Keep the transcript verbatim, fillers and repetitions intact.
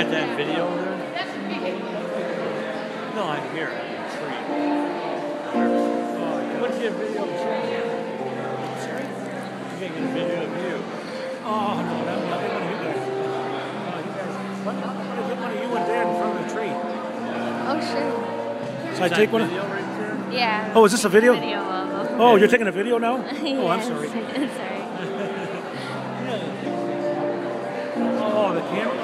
got that video there? No, I'm here at the tree. Oh, what's your video of you? Sorry? I'm getting a video of you. Oh, no, that was one of you guys. Oh, you guys. What? I'm going to get one of you and Dad in front of the tree. Oh, sure. So I take one? Video right there? Yeah. Oh, is this a video? Video of them. Oh, you're taking a video now? Yes. Oh, I'm sorry. Sorry. Oh, the camera?